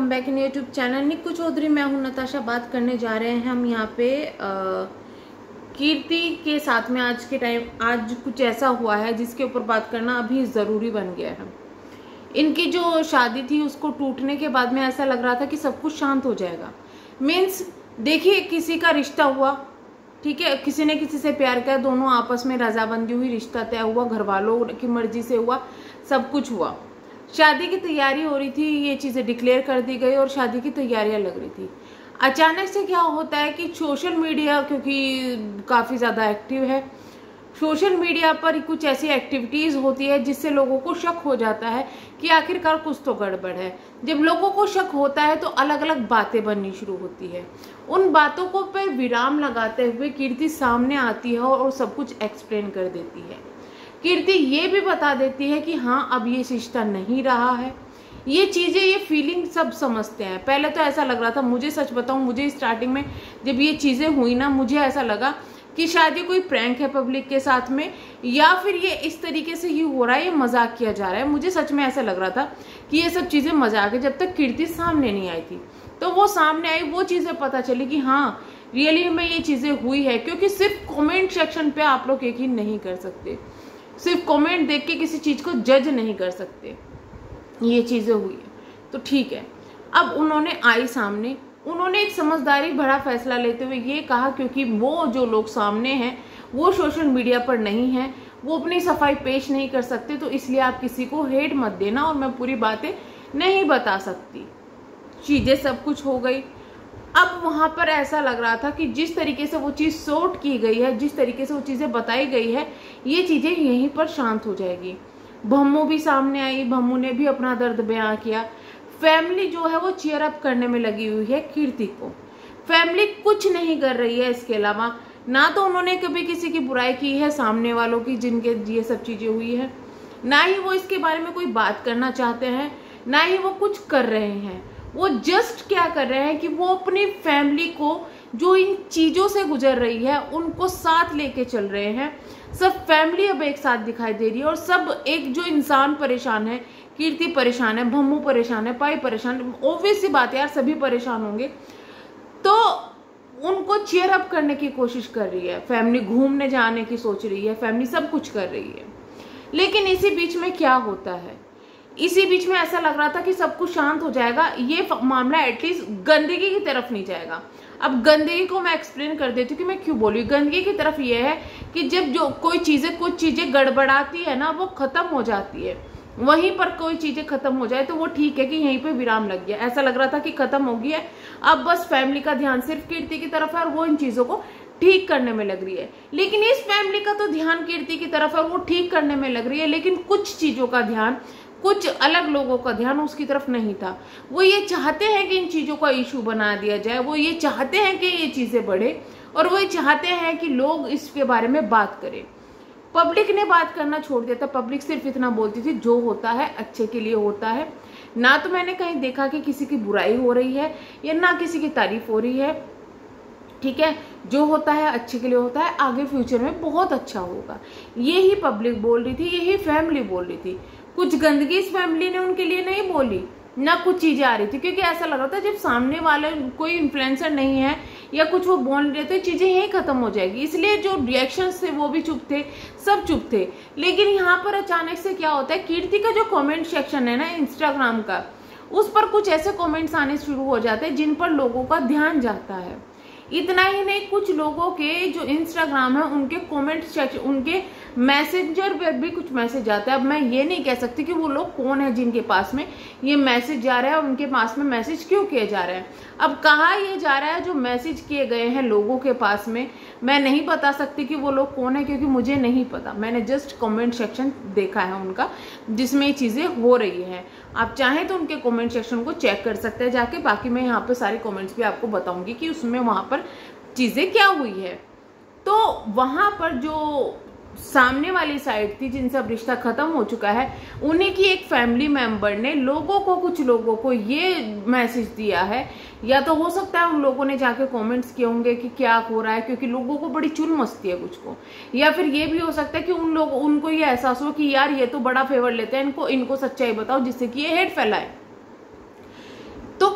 Back in YouTube channel Nikku Chaudhary. मैं हूं नताशा। बात करने जा रहे हैं हम यहाँ पे कीर्ति के साथ में आज के टाइम आज कुछ ऐसा हुआ है जिसके ऊपर बात करना अभी ज़रूरी बन गया है। इनकी जो शादी थी उसको टूटने के बाद में ऐसा लग रहा था कि सब कुछ शांत हो जाएगा। मीन्स देखिए, किसी का रिश्ता हुआ, ठीक है, किसी ने किसी से प्यार किया, दोनों आपस में रजाबंदी हुई, रिश्ता तय हुआ, घर वालों की मर्जी से हुआ, सब कुछ हुआ। शादी की तैयारी हो रही थी, ये चीज़ें डिक्लेयर कर दी गई और शादी की तैयारियां लग रही थी। अचानक से क्या होता है कि सोशल मीडिया क्योंकि काफ़ी ज़्यादा एक्टिव है, सोशल मीडिया पर कुछ ऐसी एक्टिविटीज़ होती है जिससे लोगों को शक हो जाता है कि आखिरकार कुछ तो गड़बड़ है। जब लोगों को शक होता है तो अलग अलग बातें बननी शुरू होती है। उन बातों को पर विराम लगाते हुए कीर्ति सामने आती है और सब कुछ एक्सप्लेन कर देती है। कीर्ति ये भी बता देती है कि हाँ, अब ये रिश्ता नहीं रहा है। ये चीज़ें, ये फीलिंग सब समझते हैं। पहले तो ऐसा लग रहा था, मुझे सच बताऊं, मुझे स्टार्टिंग में जब ये चीज़ें हुई ना, मुझे ऐसा लगा कि शायद ये कोई प्रैंक है पब्लिक के साथ में, या फिर ये इस तरीके से ही हो रहा है, ये मजाक किया जा रहा है। मुझे सच में ऐसा लग रहा था कि ये सब चीज़ें मजाक है, जब तक कीर्ति सामने नहीं आई थी। तो वो सामने आई, वो चीज़ें पता चली कि हाँ, रियली में ये चीज़ें हुई है। क्योंकि सिर्फ कमेंट सेक्शन पे आप लोग यकीन नहीं कर सकते, सिर्फ कमेंट देख के किसी चीज़ को जज नहीं कर सकते। ये चीज़ें हुई है तो ठीक है। अब उन्होंने आई सामने, उन्होंने एक समझदारी भरा फैसला लेते हुए ये कहा, क्योंकि वो जो लोग सामने हैं वो सोशल मीडिया पर नहीं है, वो अपनी सफाई पेश नहीं कर सकते, तो इसलिए आप किसी को हेट मत देना और मैं पूरी बातें नहीं बता सकती। चीज़ें सब कुछ हो गई। अब वहां पर ऐसा लग रहा था कि जिस तरीके से वो चीज़ सॉर्ट की गई है, जिस तरीके से वो चीज़ें बताई गई है, ये चीज़ें यहीं पर शांत हो जाएगी। भम्मू भी सामने आई, भम्मू ने भी अपना दर्द बयां किया। फैमिली जो है वो चीयर अप करने में लगी हुई है कीर्ति को। फैमिली कुछ नहीं कर रही है इसके अलावा। ना तो उन्होंने कभी किसी की बुराई की है सामने वालों की जिनके ये सब चीजें हुई है, ना ही वो इसके बारे में कोई बात करना चाहते हैं, ना ही वो कुछ कर रहे हैं। वो जस्ट क्या कर रहे हैं कि वो अपनी फैमिली को जो इन चीजों से गुजर रही है उनको साथ लेके चल रहे हैं। सब फैमिली अब एक साथ दिखाई दे रही है और सब एक, जो इंसान परेशान है, कीर्ति परेशान है, भम्मू परेशान है, पाई परेशान है, ऑब्वियस सी बात है यार, सभी परेशान होंगे। तो उनको चीयर अप करने की कोशिश कर रही है फैमिली, घूमने जाने की सोच रही है फैमिली, सब कुछ कर रही है। लेकिन इसी बीच में क्या होता है, इसी बीच में ऐसा लग रहा था कि सब कुछ शांत हो जाएगा, ये मामला एटलीस्ट गंदगी की तरफ नहीं जाएगा। अब गंदगी को मैं एक्सप्लेन कर देती हूँ कि मैं क्यों बोली। गंदगी की तरफ ये है कि जब जो कुछ चीजें गड़बड़ाती है ना, वो खत्म हो जाती है। वहीं पर कोई चीजें खत्म हो जाए तो वो ठीक है कि यहीं पे विराम लग गया। ऐसा लग रहा था कि खत्म हो गई है, अब बस फैमिली का ध्यान सिर्फ कीर्ति की तरफ है और वो इन चीजों को ठीक करने में लग रही है। लेकिन इस फैमिली का तो ध्यान कीर्ति की तरफ है, वो ठीक करने में लग रही है, लेकिन कुछ चीजों का ध्यान, कुछ अलग लोगों का ध्यान उसकी तरफ नहीं था। वो ये चाहते हैं कि इन चीजों का इशू बना दिया जाए, वो ये चाहते हैं कि ये चीजें बढ़े, और वो ये चाहते हैं कि लोग इसके बारे में बात करें। पब्लिक ने बात करना छोड़ दिया था। पब्लिक सिर्फ इतना बोलती थी, जो होता है अच्छे के लिए होता है। ना तो मैंने कहीं देखा कि किसी की बुराई हो रही है या ना किसी की तारीफ हो रही है, ठीक है। जो होता है अच्छे के लिए होता है, आगे फ्यूचर में बहुत अच्छा होगा, यही पब्लिक बोल रही थी, यही फैमिली बोल रही थी। कुछ गंदगी इस फैमिली ने उनके लिए नहीं बोली, ना कुछ चीजें आ रही थी, क्योंकि ऐसा लग रहा था जब सामने वाले कोई इन्फ्लुएंसर नहीं है या कुछ वो बोल रहे थे, चीजें यहीं खत्म हो जाएगी। इसलिए जो रिएक्शंस थे वो भी चुप थे, सब चुप थे। लेकिन यहाँ पर अचानक से क्या होता है, कीर्ति का जो कमेंट सेक्शन है ना इंस्टाग्राम का, उस पर कुछ ऐसे कमेंट्स आने शुरू हो जाते हैं जिन पर लोगों का ध्यान जाता है। इतना ही नहीं, कुछ लोगों के जो इंस्टाग्राम है उनके कमेंट सेक्शन, उनके मैसेंजर पर भी कुछ मैसेज आता है। अब मैं ये नहीं कह सकती कि वो लोग कौन है जिनके पास में ये मैसेज जा रहा है और उनके पास में मैसेज क्यों किए जा रहे हैं। अब कहाँ ये जा रहा है जो मैसेज किए गए हैं लोगों के पास में, मैं नहीं बता सकती कि वो लोग कौन है, क्योंकि मुझे नहीं पता। मैंने जस्ट कमेंट सेक्शन देखा है उनका जिसमें ये चीज़ें हो रही हैं। आप चाहें तो उनके कमेंट सेक्शन को चेक कर सकते हैं जाके। बाकी मैं यहाँ पे सारे कमेंट्स भी आपको बताऊंगी कि उसमें वहाँ पर चीज़ें क्या हुई है। तो वहाँ पर जो सामने वाली साइड थी जिनसे अब रिश्ता खत्म हो चुका है, उन्हीं की एक फैमिली मेंबर ने कुछ लोगों को ये मैसेज दिया है। या तो हो सकता है उन लोगों ने जाके कमेंट्स किए होंगे कि क्या हो रहा है, क्योंकि लोगों को बड़ी चुल मस्ती है कुछ को। या फिर ये भी हो सकता है कि उनको ये एहसास हो कि यार ये तो बड़ा फेवर लेते हैं, इनको सच्चाई बताओ जिससे कि ये हेट फैलाए। तो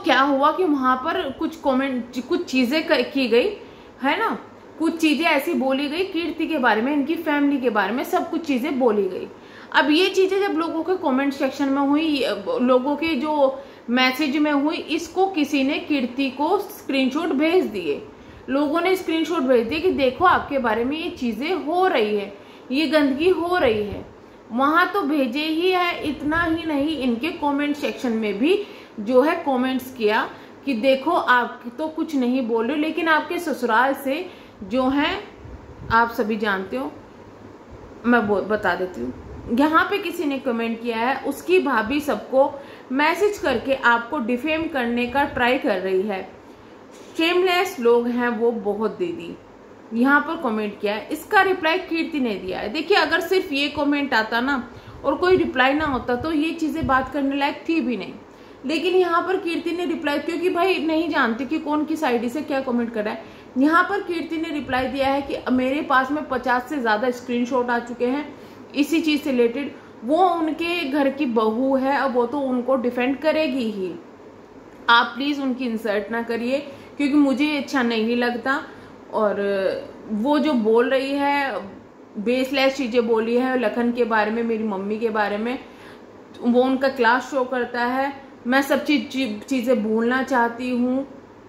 क्या हुआ कि वहां पर कुछ कमेंट, कुछ चीजें की गई है ना, कुछ चीजें ऐसी बोली गई कीर्ति के बारे में, इनकी फैमिली के बारे में, सब कुछ चीजें बोली गई। अब ये चीजें जब लोगों के कमेंट सेक्शन में हुई, लोगों के जो मैसेज में हुई, इसको किसी ने कीर्ति को स्क्रीनशॉट भेज दिए। लोगों ने स्क्रीनशॉट भेज दिए कि देखो आपके बारे में ये चीजें हो रही है, ये गंदगी हो रही है। वहां तो भेजे ही है, इतना ही नहीं, इनके कमेंट सेक्शन में भी जो है कमेंट्स किया कि देखो आप तो कुछ नहीं बोल रहे, लेकिन आपके ससुराल से जो है आप सभी जानते हो, मैं बता देती हूँ। यहाँ पे किसी ने कमेंट किया है, उसकी भाभी सबको मैसेज करके आपको डिफेम करने का ट्राई कर रही है। शेमलेस लोग हैं वो बहुत दीदी, यहाँ पर कमेंट किया है। इसका रिप्लाई कीर्ति ने दिया है। देखिए अगर सिर्फ ये कमेंट आता ना और कोई रिप्लाई ना होता तो ये चीजें बात करने लायक थी भी नहीं, लेकिन यहाँ पर कीर्ति ने रिप्लाई, क्योंकि भाई नहीं जानती कि कौन किस आईडी से क्या कमेंट कर रहा है। यहाँ पर कीर्ति ने रिप्लाई दिया है कि मेरे पास में 50 से ज्यादा स्क्रीनशॉट आ चुके हैं इसी चीज से रिलेटेड। वो उनके घर की बहू है, अब वो तो उनको डिफेंड करेगी ही, आप प्लीज उनकी इंसल्ट ना करिए, क्योंकि मुझे अच्छा नहीं लगता। और वो जो बोल रही है बेसलेस चीजें बोली है लखन के बारे में, मेरी मम्मी के बारे में, वो उनका क्लास शो करता है। मैं सब चीजें भूलना चाहती हूँ,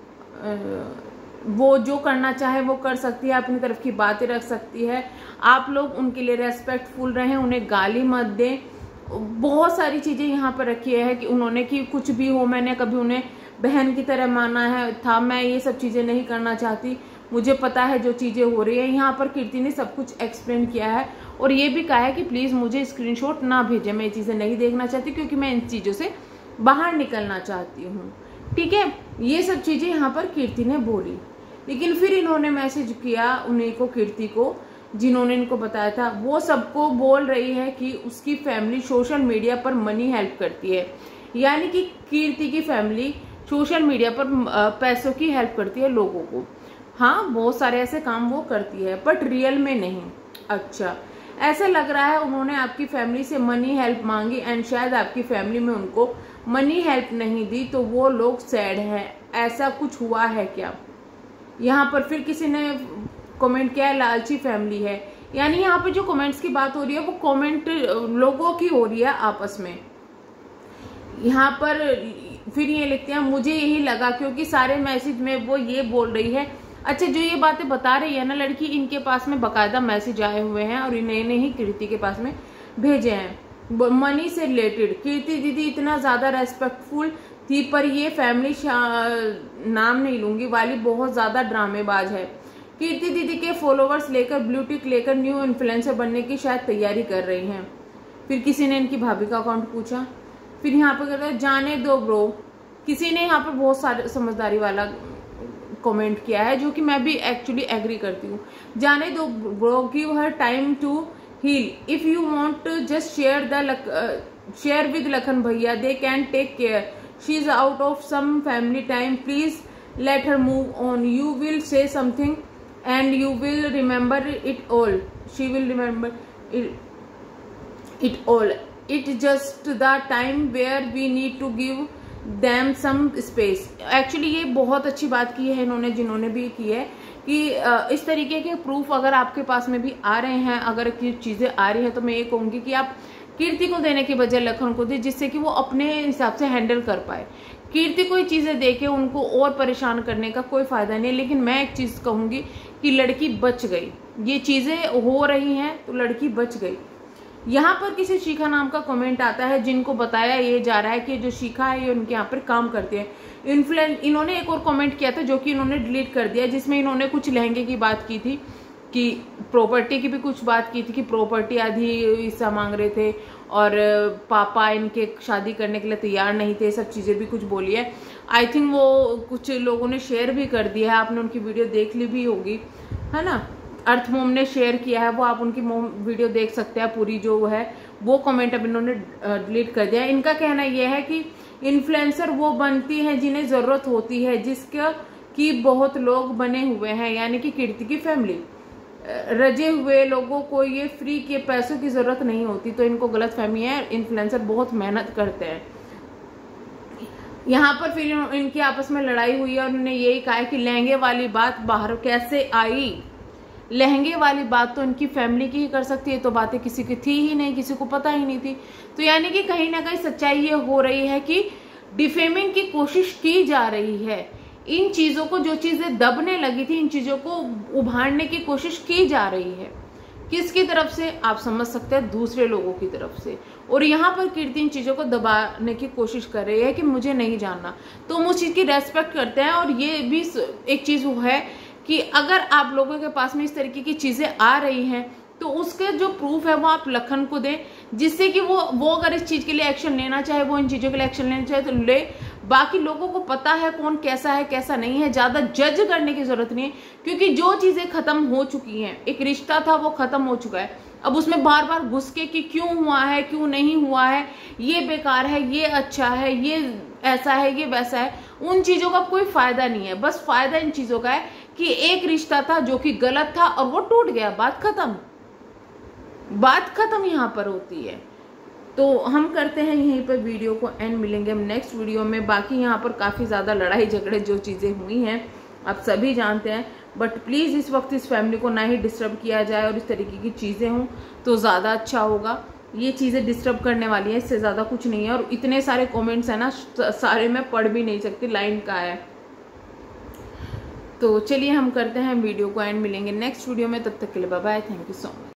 वो जो करना चाहे वो कर सकती है, अपनी तरफ की बातें रख सकती है। आप लोग उनके लिए रेस्पेक्टफुल रहें, उन्हें गाली मत दें। बहुत सारी चीजें यहाँ पर रखी है कि उन्होंने कि कुछ भी हो, मैंने कभी उन्हें बहन की तरह माना है था, मैं ये सब चीजें नहीं करना चाहती, मुझे पता है जो चीजें हो रही है। यहाँ पर कीर्ति ने सब कुछ एक्सप्लेन किया है और ये भी कहा है कि प्लीज मुझे स्क्रीनशॉट ना भेजे, मैं ये चीजें नहीं देखना चाहती, क्योंकि मैं इन चीजों से बाहर निकलना चाहती हूँ। ठीक है, ये सब चीजें यहाँ पर कीर्ति ने बोली। लेकिन फिर इन्होंने मैसेज किया उन्हीं को, कीर्ति को, जिन्होंने इनको बताया था, वो सबको बोल रही है कि उसकी फैमिली सोशल मीडिया पर मनी हेल्प करती है। यानी कि कीर्ति की फैमिली सोशल मीडिया पर पैसों की हेल्प करती है लोगों को। हाँ, बहुत सारे ऐसे काम वो करती है, बट रियल में नहीं। अच्छा, ऐसा लग रहा है उन्होंने आपकी फैमिली से मनी हेल्प मांगी एंड शायद आपकी फैमिली में उनको मनी हेल्प नहीं दी, तो वो लोग सैड है। ऐसा कुछ हुआ है क्या? यहाँ पर फिर किसी ने कमेंट किया है लालची फैमिली है। यानी यहाँ पे जो कमेंट्स की बात हो रही है वो कमेंट लोगों की हो रही है आपस में। यहाँ पर फिर ये लिखते हैं, मुझे यही लगा क्योंकि सारे मैसेज में वो ये बोल रही है। अच्छा, जो ये बातें बता रही है ना लड़की, इनके पास में बकायदा मैसेज आए हुए हैं और इन्हें ही कीर्ति के पास में भेजे हैं मनी से रिलेटेड। कीर्ति दीदी इतना ज्यादा रेस्पेक्टफुल थी, पर ये फैमिली नाम नहीं लूंगी वाली बहुत ज्यादा ड्रामेबाज है। कीर्ति दीदी के फॉलोवर्स लेकर, ब्लू टिक लेकर न्यू इन्फ्लुएंसर बनने की शायद तैयारी कर रही हैं। फिर किसी ने इनकी भाभी का अकाउंट पूछा। फिर यहाँ पे कहते हैं, जाने दो ब्रो। किसी ने यहाँ पे बहुत सारे समझदारी वाला कमेंट किया है, जो कि मैं भी एक्चुअली एग्री करती हूँ। जाने दो bro, give her time to heal. If you want just share with Lakhan भैया, they can take care. She is out of some family time, please let her move on. You will say something and you will remember it all. She will remember it all. It's just the time where we need to give them some space. Actually ये बहुत अच्छी बात की है इन्होंने, जिन्होंने भी की है कि इस तरीके के प्रूफ अगर आपके पास में भी आ रहे हैं, अगर चीजें आ रही हैं, तो मैं ये कहूंगी कि आप कीर्ति को देने की बजाय लखन को दे, जिससे कि वो अपने हिसाब से हैंडल कर पाए। कीर्ति को चीजें देके उनको और परेशान करने का कोई फायदा नहीं है। लेकिन मैं एक चीज कहूंगी कि लड़की बच गई, ये चीजें हो रही हैं तो लड़की बच गई। यहाँ पर किसी शिखा नाम का कमेंट आता है, जिनको बताया ये जा रहा है कि जो शिखा है ये उनके यहाँ पर काम करती है। इन्होंने एक और कमेंट किया था जो कि इन्होंने डिलीट कर दिया, जिसमें इन्होंने कुछ लहंगे की बात की थी, कि प्रॉपर्टी की भी कुछ बात की थी कि प्रॉपर्टी आधी हिस्सा मांग रहे थे और पापा इनके शादी करने के लिए तैयार नहीं थे, सब चीज़ें भी कुछ बोली है। आई थिंक वो कुछ लोगों ने शेयर भी कर दिया है, आपने उनकी वीडियो देख ली भी होगी, है ना। अर्थ मोम ने शेयर किया है, वो आप उनकी वीडियो देख सकते हैं पूरी जो है वो। कमेंट अब इन्होंने डिलीट कर दिया है। इनका कहना यह है कि इन्फ्लुएंसर वो बनती है जिन्हें जरूरत होती है, जिसका कि बहुत लोग बने हुए हैं, यानी कि कीर्ति की फैमिली। रजे हुए लोगों को ये फ्री के पैसों की जरूरत नहीं होती, तो इनको गलत फहमी है। इन्फ्लुएंसर बहुत मेहनत करते हैं। यहाँ पर फिर इनकी आपस में लड़ाई हुई और उन्होंने यही कहा कि लहंगे वाली बात बाहर कैसे आई। लहंगे वाली बात तो इनकी फैमिली की ही कर सकती है, तो बातें किसी की थी ही नहीं, किसी को पता ही नहीं थी। तो यानी कि कहीं ना कहीं सच्चाई ये हो रही है कि डिफेमिंग की कोशिश की जा रही है। इन चीजों को, जो चीजें दबने लगी थी, इन चीजों को उभारने की कोशिश की जा रही है। किसकी तरफ से आप समझ सकते हैं, दूसरे लोगों की तरफ से। और यहाँ पर कीर्ति इन चीजों को दबाने की कोशिश कर रही है कि मुझे नहीं जानना, तो हम उस चीज की रेस्पेक्ट करते हैं। और ये भी एक चीज वो है कि अगर आप लोगों के पास में इस तरीके की चीजें आ रही हैं तो उसके जो प्रूफ है वो आप लखन को दें, जिससे कि वो अगर इस चीज के लिए एक्शन लेना चाहे, वो इन चीजों के लिए एक्शन लेना चाहे तो ले। बाकी लोगों को पता है कौन कैसा है कैसा नहीं है, ज्यादा जज करने की जरूरत नहीं है, क्योंकि जो चीजें खत्म हो चुकी हैं, एक रिश्ता था वो खत्म हो चुका है। अब उसमें बार बार घुस के कि क्यों हुआ है क्यों नहीं हुआ है, ये बेकार है ये अच्छा है, ये ऐसा है ये वैसा है, उन चीजों का कोई फायदा नहीं है। बस फायदा इन चीजों का है कि एक रिश्ता था जो कि गलत था और वो टूट गया, बात खत्म, बात खत्म यहाँ पर होती है। तो हम करते हैं यहीं पर वीडियो को एंड, मिलेंगे हम नेक्स्ट वीडियो में। बाकी यहाँ पर काफ़ी ज़्यादा लड़ाई झगड़े जो चीज़ें हुई हैं आप सभी जानते हैं, बट प्लीज़ इस वक्त इस फैमिली को ना ही डिस्टर्ब किया जाए और इस तरीके की चीज़ें हों तो ज़्यादा अच्छा होगा। ये चीज़ें डिस्टर्ब करने वाली हैं, इससे ज़्यादा कुछ नहीं है। और इतने सारे कॉमेंट्स हैं ना, सारे मैं पढ़ भी नहीं सकती, लाइन का है। तो चलिए हम करते हैं वीडियो को एंड, मिलेंगे नेक्स्ट वीडियो में। तब तक के लिए bye bye, thank you so much.